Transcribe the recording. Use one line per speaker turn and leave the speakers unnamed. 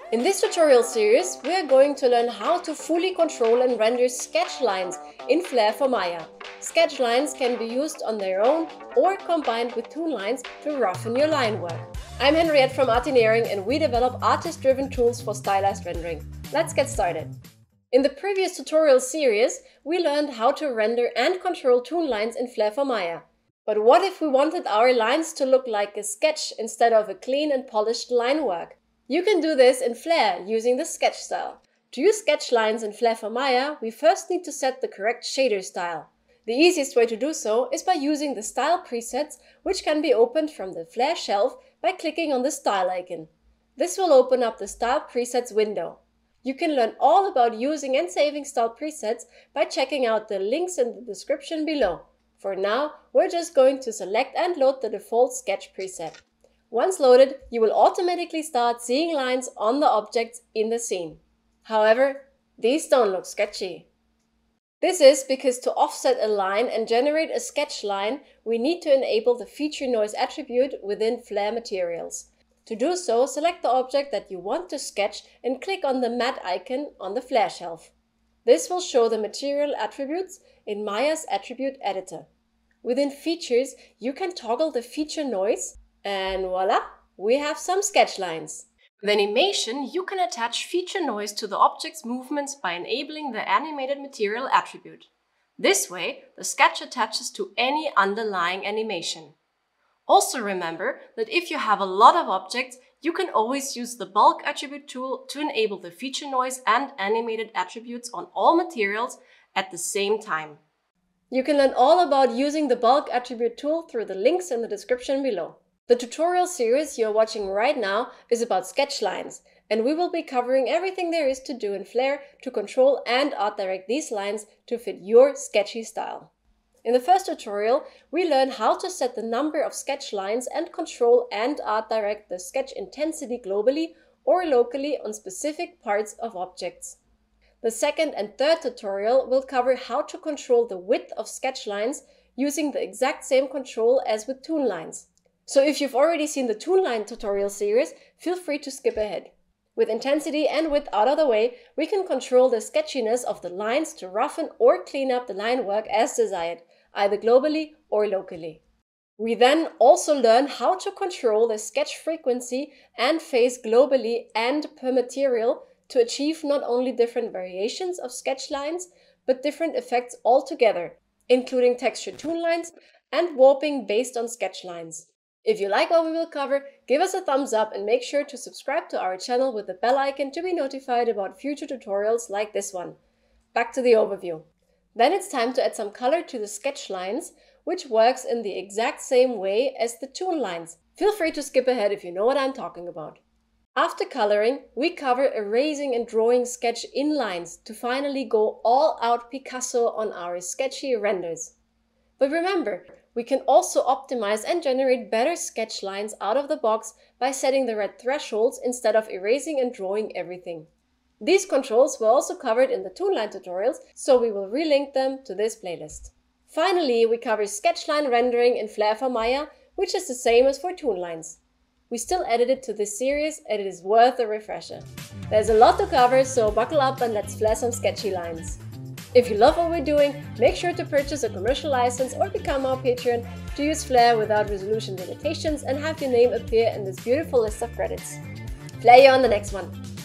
In this tutorial series, we are going to learn how to fully control and render sketch lines in Flair for Maya. Sketch lines can be used on their own or combined with toon lines to roughen your line work. I'm Henriette from Artineering and we develop artist-driven tools for stylized rendering. Let's get started. In the previous tutorial series, we learned how to render and control toon lines in Flair for Maya. But what if we wanted our lines to look like a sketch instead of a clean and polished line work? You can do this in Flair using the sketch style. To use sketch lines in Flair for Maya, we first need to set the correct shader style. The easiest way to do so is by using the style presets, which can be opened from the Flair shelf by clicking on the style icon. This will open up the style presets window. You can learn all about using and saving style presets by checking out the links in the description below. For now, we're just going to select and load the default sketch preset. Once loaded, you will automatically start seeing lines on the objects in the scene. However, these don't look sketchy. This is because to offset a line and generate a sketch line, we need to enable the feature noise attribute within Flair materials. To do so, select the object that you want to sketch and click on the matte icon on the Flair shelf. This will show the material attributes in Maya's attribute editor. Within features, you can toggle the feature noise, and voila, we have some sketch lines. With animation, you can attach feature noise to the object's movements by enabling the animated material attribute. This way, the sketch attaches to any underlying animation. Also remember that if you have a lot of objects, you can always use the bulk attribute tool to enable the feature noise and animated attributes on all materials at the same time. You can learn all about using the bulk attribute tool through the links in the description below. The tutorial series you're watching right now is about sketch lines, and we will be covering everything there is to do in Flair to control and art direct these lines to fit your sketchy style. In the first tutorial, we learned how to set the number of sketch lines and control and art direct the sketch intensity globally or locally on specific parts of objects. The second and third tutorial will cover how to control the width of sketch lines using the exact same control as with toon lines. So if you've already seen the toon line tutorial series, feel free to skip ahead. With intensity and width out of the way, we can control the sketchiness of the lines to roughen or clean up the line work as desired, either globally or locally. We then also learn how to control the sketch frequency and phase globally and per material to achieve not only different variations of sketch lines, but different effects altogether, including texture toon lines and warping based on sketch lines. If you like what we will cover, give us a thumbs up and make sure to subscribe to our channel with the bell icon to be notified about future tutorials like this one. Back to the overview. Then it's time to add some color to the sketch lines, which works in the exact same way as the toon lines. Feel free to skip ahead if you know what I'm talking about. After coloring, we cover erasing and drawing sketch inlines to finally go all out Picasso on our sketchy renders. But remember, we can also optimize and generate better sketch lines out of the box by setting the red thresholds instead of erasing and drawing everything. These controls were also covered in the toon line tutorials, so we will relink them to this playlist. Finally, we cover sketch line rendering in Flair for Maya, which is the same as for toon lines. We still added it to this series and it is worth a refresher. There's a lot to cover, so buckle up and let's flare some sketchy lines. If you love what we're doing, make sure to purchase a commercial license or become our patron to use Flair without resolution limitations and have your name appear in this beautiful list of credits. Flair you on the next one!